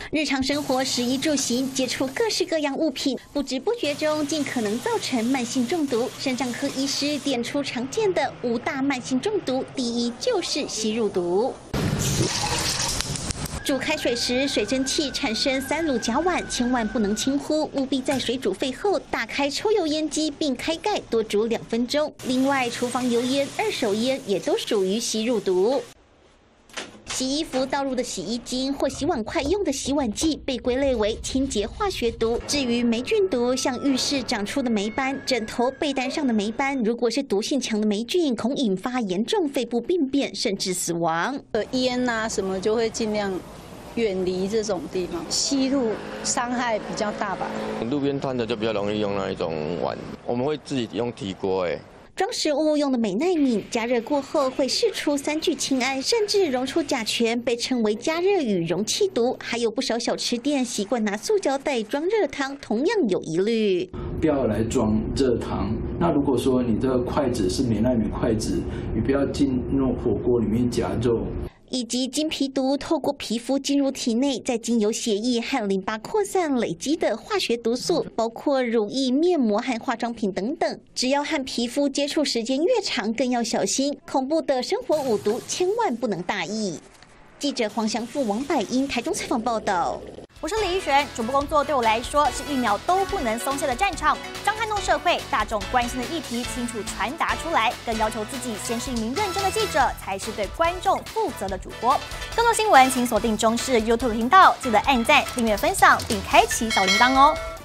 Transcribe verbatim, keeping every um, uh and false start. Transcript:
日常生活食衣住行接触各式各样物品，不知不觉中竟可能造成慢性中毒。肾脏科医师点出常见的五大慢性中毒，第一就是吸入毒。 煮开水时，水蒸气产生三氯甲烷，千万不能轻忽，务必在水煮沸后打开抽油烟机并开盖，多煮两分钟。另外，厨房油烟、二手烟也都属于吸入毒。 洗衣服倒入的洗衣精或洗碗筷用的洗碗剂被归类为清洁化学毒。至于霉菌毒，像浴室长出的霉斑、枕头、被单上的霉斑，如果是毒性强的霉菌，恐引发严重肺部病变，甚至死亡。 呃，烟啊什么就会尽量远离这种地方，吸入伤害比较大吧。 路边摊的就比较容易用那一种碗，我们会自己用提锅哎。 装食物用的美耐敏，加热过后会释出三聚氰胺，甚至溶出甲醛，被称为加热与容器毒。还有不少小吃店习惯拿塑胶袋装热汤，同样有疑虑。 不要来装热汤。那如果说你的筷子是美耐敏筷子，你不要进入火锅里面夹肉。 以及金皮毒透过皮肤进入体内，再经由血液和淋巴扩散累积的化学毒素，包括乳液、面膜和化妆品等等。只要和皮肤接触时间越长，更要小心。恐怖的生活五毒，千万不能大意。记者黄祥富、王百英台中采访报道。 我是李玉璇，主播工作对我来说是一秒都不能松懈的战场，将撼动社会大众关心的议题清楚传达出来，更要求自己先是一名认真的记者，才是对观众负责的主播。更多新闻请锁定中视 YouTube 频道，记得按赞、订阅、分享，并开启小铃铛哦。